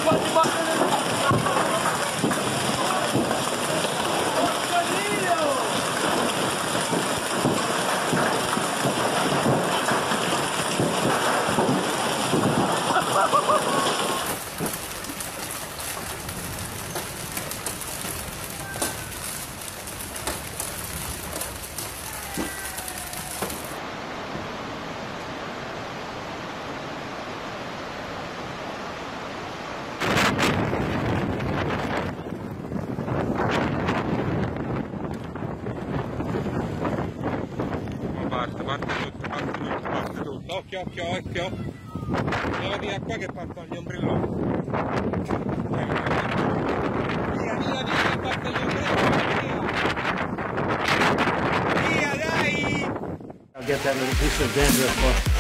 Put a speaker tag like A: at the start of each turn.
A: Parte tutto, occhio, levati da qua che partono gli ombrelloni. Via, partono gli ombrelloni, via, dai!
B: I'll get that little piece of dandruff off.